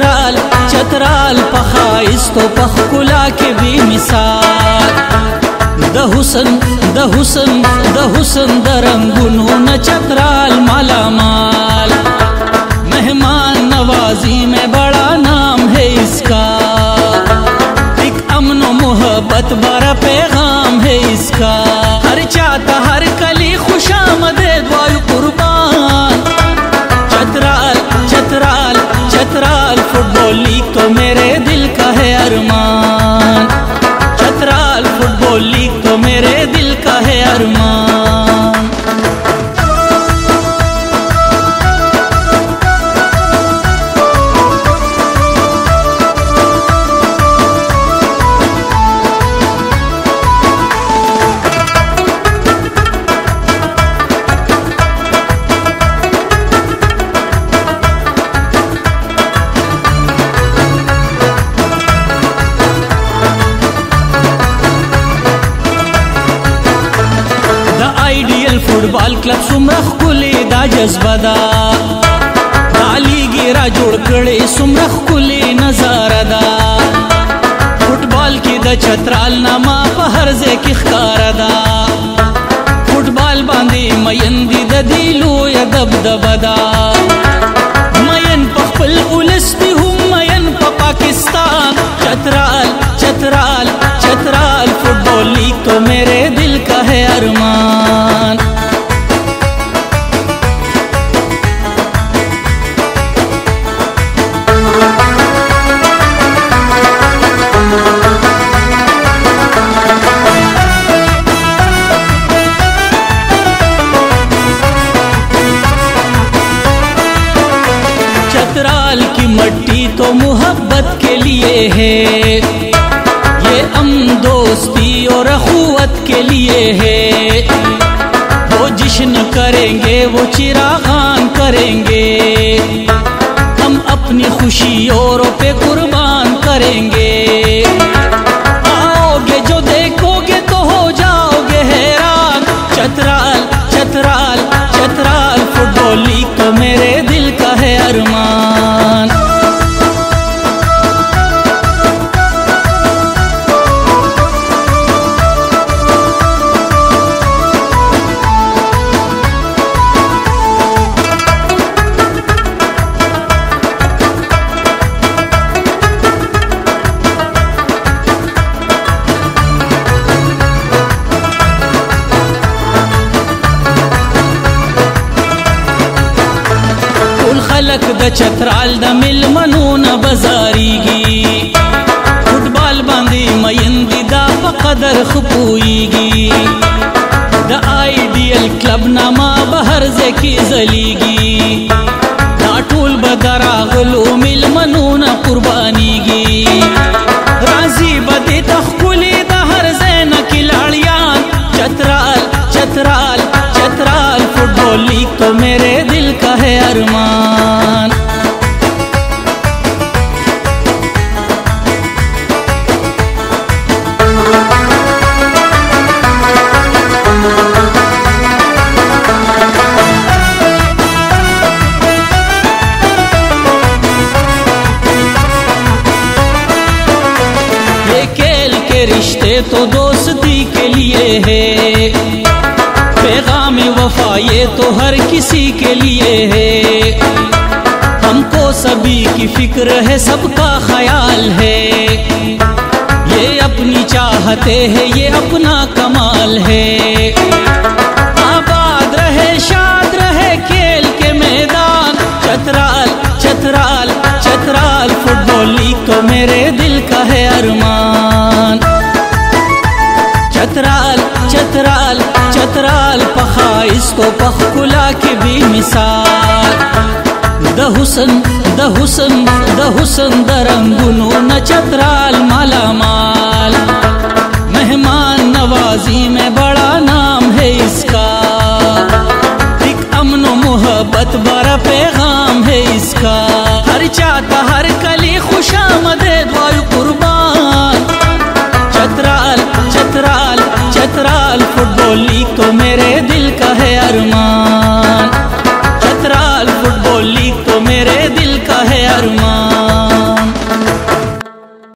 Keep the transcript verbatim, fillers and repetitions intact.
चतराल चतराल पखाइस तो पखकुला के भी मिसाल द हुसन द हुसन द हुसन द रंगुनो न चतराल माला माल मेहमान नवाजी में बड़ा नाम है इसका एक अमन मोहब्बत बड़ा पैगाम है इसका हर चाहता हर कली खुशामदीद वायु कुर्बान चतराल चतराल चतराल फुटबॉल लीग तो मेरे दिल का है अरमान चतराल फुटबॉल लीग तो मेरे दिल का है अरमान। फुटबॉल क्लब सुमरख कुली दा जज्बा दा ताली गिरा जोड़ कड़े सुमरख कुली नजारा दा फुटबॉल की द चतराल नामा पहरजे की खारा दा फुटबॉल बांधी मयंदी द दिलो या दबदबा दा मयन पखपल उलस भी हूँ मयन प पाकिस्तान चतराल चतराल चतराल फुटबॉल लीग तो मेरे दिल का है अरमान। चतराल की मट्टी तो मोहब्बत के लिए है ये अमन दोस्ती और अखुवत के लिए है वो जश्न करेंगे वो चिरागान करेंगे हम अपनी खुशियों पे कुर्बान करेंगे आओगे जो देखोगे तो हो जाओगे हैरान चतराल चतराल चतराल फुटबॉल लीग तो मेरे दिल का है अरमान। खलक द चतराल द मिल मनून बजारीगी फुटबॉल बांधी मयंदी दा बकदर खपुईगी द आइडियल क्लब नामा बहरजे की जलीगी नाटूल बदरा गलो मिल मनून कुर्बानीगी राजी बदे तखकुली द हरजे न खिलाड़ियान चतराल चतराल चतराल फुटबॉल लीग तो मेरे दिल का है अरमान। ये खेल के रिश्ते तो दोस्ती के लिए है पैगाम वफा ये तो हर किसी के लिए है हमको सभी की फिक्र है सबका ख्याल है ये अपनी चाहते हैं ये अपना कमाल है आबाद रहे शाद रहे खेल के मैदान चतराल चतराल चतराल फुटबॉल लीग तो मेरे दिल का है अरमान चतराल चतराल चतराल पखाइस तो पखकुला की भी मिसाल द हुसन द हुसन द हुसन द रंगुनो न चतराल माला माल मेहमान नवाजी में बड़ा नाम है इसका एक अमन मोहब्बत बड़ा पैगाम है इसका हर चाहता हर कली खुशामदीद वायु कुर्बान चतराल चतराल चतराल फुटबॉल लीग तो मेरे दिल का है अरमान।